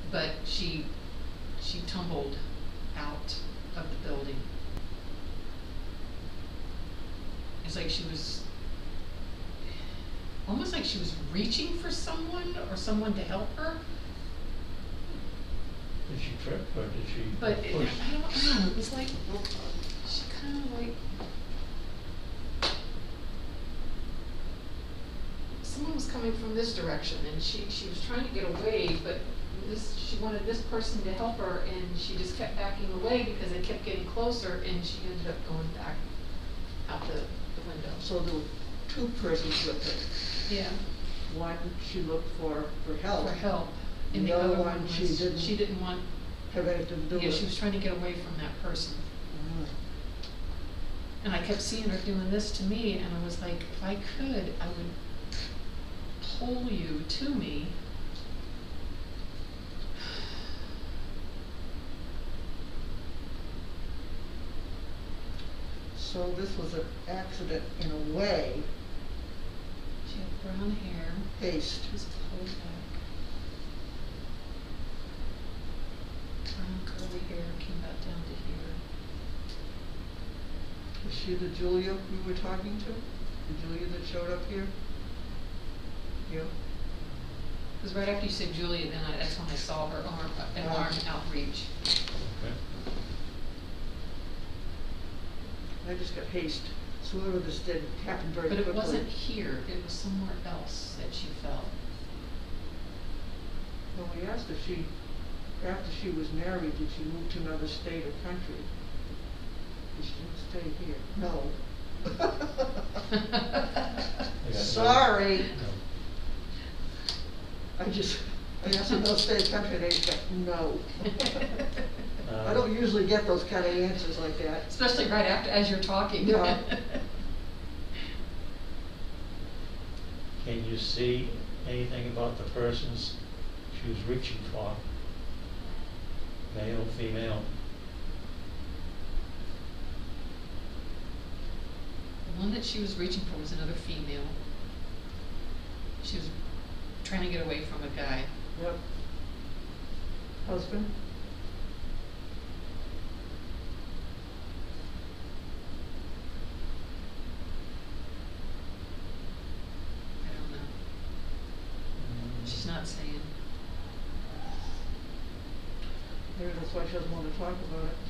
but she tumbled out of the building. It's like she was, almost like she was reaching for someone or someone to help her. Did she trip or did she But push? I don't know, it was like, she kind of like, someone was coming from this direction and she was trying to get away, but she wanted this person to help her and she just kept backing away because they kept getting closer and she ended up going back out the window. So there were two persons with her. Yeah. One she looked for help. For help. And The other one was, she didn't want, have anything to do with. yeah, she was trying to get away from that person. And I kept seeing her doing this to me and I was like, if I could, I would pull you to me. So this was an accident in a way. She had brown hair. Haste. Just pulled back. Brown curly hair came back down to here. Is she the Julia we were talking to? The Julia that showed up here? Yeah. Because right after you said Julia, then that's when I saw her arm, an arm outreach. Okay. I just got haste. So whoever this did happened very But quickly. it wasn't here, it was somewhere else that she fell. Well, we asked if she, after she was married, did she move to another state or country? Did she stay here? No. Sorry. No. I asked another state or country, they said no. I don't usually get those kind of answers like that. Especially right after, as you're talking. Yeah. Can you see anything about the persons she was reaching for? Male, female? The one that she was reaching for was another female. She was trying to get away from a guy. Yep. Husband? I don't know. She's not saying. Maybe that's why she doesn't want to talk about it.